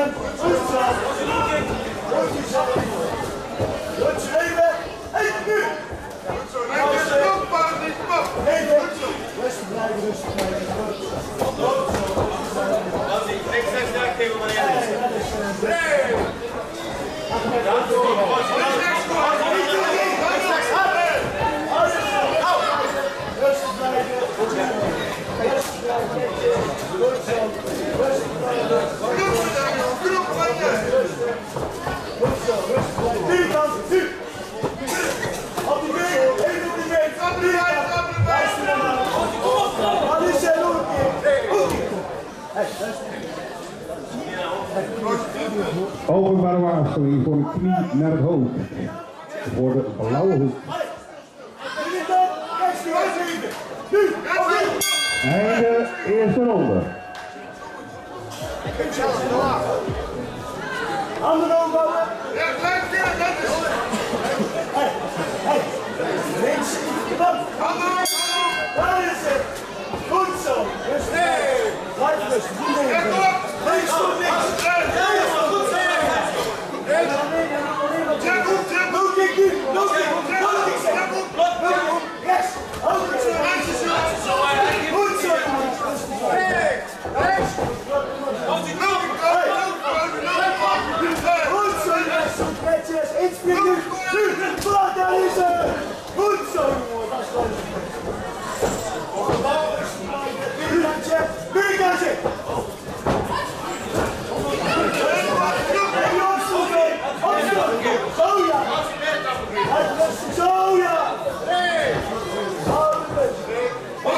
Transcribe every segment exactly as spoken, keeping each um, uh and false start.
Openbare waarschuwing voor de knie naar het hoofd. Voor de blauwe hoek. Einde eerste ronde. Handen omhoog. Ja, blijf zitten, dat is. Hé, hé. Links. Handen omhoog. Daar is het. Goed zo. Rustig. Blijf rustig. Ja, kom op. Links voor links. Ja, ja, goed zo. Ja, goed. Ja, goed. Loop ik nu. Loop ik. Loop ik. Ja, goed. Loop ik. Yes. Houd het zo. Goed zo. Rechts. Rechts. Als ik loop, ik loop. Goed zo, netjes. Inspringen nu. Nu. Vlak, daar is het. Goed zo, jongen. Dat is goed. Vierkantje. Vierkantje. Hey, opstoten. Opstoten. Zo, ja. Zo, ja. Nee. Hou het rustig.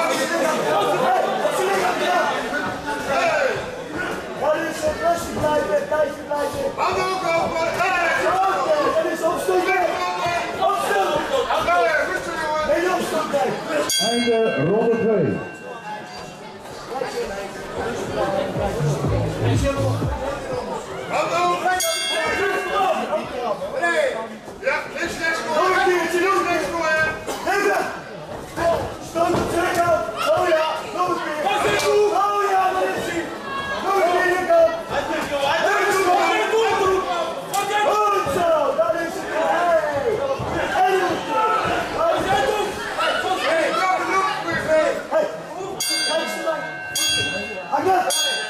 Dat is het. Rustig blijven. Tijdje blijven. Handen ook open. Dat is opstoten. Opstoten. Nee, opstoten. Einde ronde twee. Hallo! Nee! Ja, links, links, kom! Nog een keertje, nog links, kom maar! Even! Stoot het terug aan! Oh ja, nog een keer! Oh ja, dat is hij! Nog een keer, hier kan! Goed zo, dat is het! Hey! En nog een keer! Hey! Hey! Kijk ze lang! Agnes!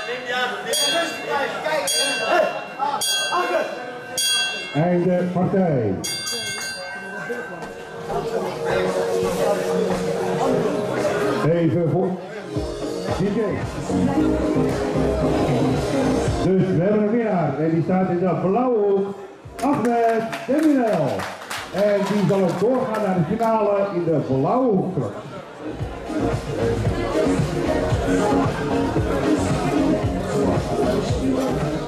Hey! Agnes! Einde partij. Even voor D J. Dus we hebben een winnaar en die staat in de blauwe hoek, Ahmed Demirel. En die zal ook doorgaan naar de finale in de blauwe hoek terug. Thank you.